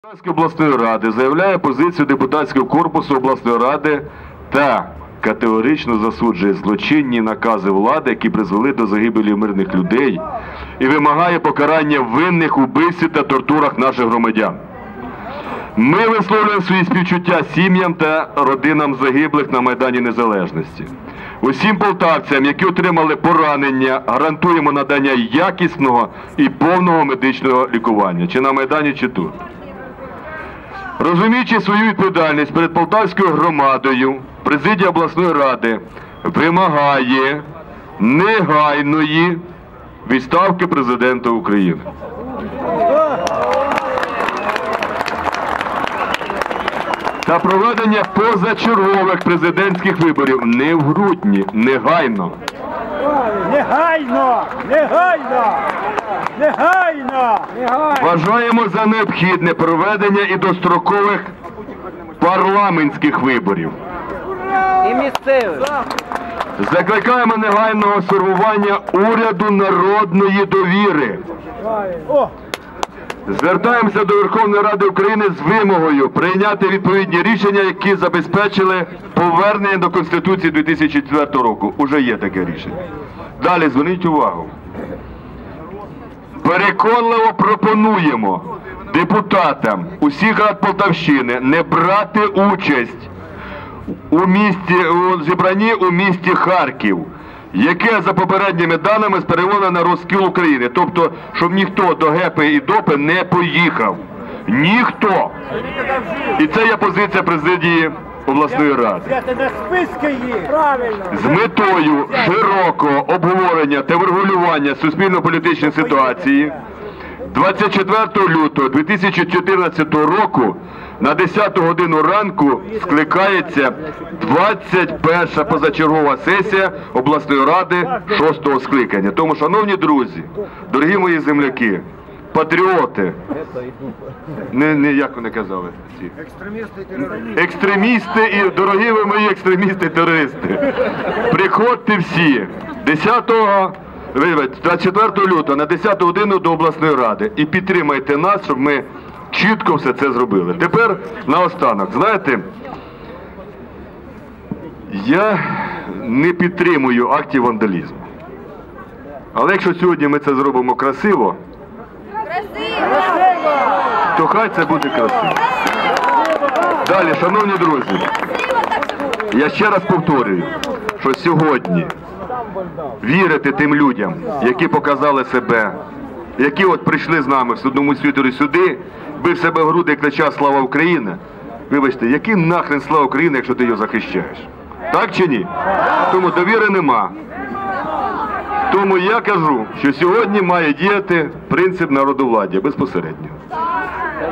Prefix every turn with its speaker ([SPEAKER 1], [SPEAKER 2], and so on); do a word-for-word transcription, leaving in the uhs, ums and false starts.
[SPEAKER 1] Черкаської обласної ради заявляє позицію депутатського корпусу обласної ради та категорично засуджує злочинні накази влади, які призвели до загибелі мирних людей, і вимагає покарання винних у вбивстві та тортурах наших громадян. Ми висловлюємо свої співчуття сім'ям та родинам загиблих на Майдані Незалежності. Усім полтавцям, які отримали поранення, гарантуємо надання якісного і повного медичного лікування, чи на Майдані, чи тут. Розуміючи свою відповідальність перед полтавською громадою, президія обласної ради вимагає негайної відставки президента України. Та проведення позачергових президентських виборів не в грудні, негайно.
[SPEAKER 2] Негайно! Негайно! Негайно!
[SPEAKER 1] Вважаємо за необхідне проведення і дострокових парламентських виборів.
[SPEAKER 3] І місцевих.
[SPEAKER 1] Закликаємо негайного сформування уряду народної довіри. Звертаємося до Верховної Ради України з вимогою прийняти відповідні рішення, які забезпечили повернення до Конституції дві тисячі четвертого року. Уже є таке рішення. Далі, зверніть увагу. Переконливо пропонуємо депутатам усіх рад Полтавщини не брати участь у, місті, у зібранні у місті Харків, яке за попередніми даними спрямоване на розкіл України. Тобто, щоб ніхто до ГЕПи і ДОПи не поїхав. Ніхто. І це є позиція президії обласної ради. З метою широкого обговорення та врегулювання суспільно-політичної ситуації двадцять четвертого лютого дві тисячі чотирнадцятого року на десяту годину ранку скликається двадцять перша позачергова сесія обласної ради шостого скликання. Тому, шановні друзі, дорогі мої земляки, патріоти, не, не як вони казали, ці екстремісти і дорогі ви мої екстремісти і терористи, приходьте всі десятого двадцять четвертого лютого на десяту годину до обласної ради і підтримайте нас, щоб ми чітко все це зробили. Тепер наостанок. Знаєте, я не підтримую актів вандалізму. Але якщо сьогодні ми це зробимо красиво, то хай це буде красиво. Далі, шановні друзі, я ще раз повторюю, що сьогодні вірити тим людям, які показали себе, які от прийшли з нами в судному світорі сюди, бив себе в груди і кричав «Слава Україна!», вибачте, який нахрен слава Україна, якщо ти її захищаєш? Так чи ні? Тому довіри нема. Тому я кажу, що сьогодні має діяти принцип народовладдя безпосередньо.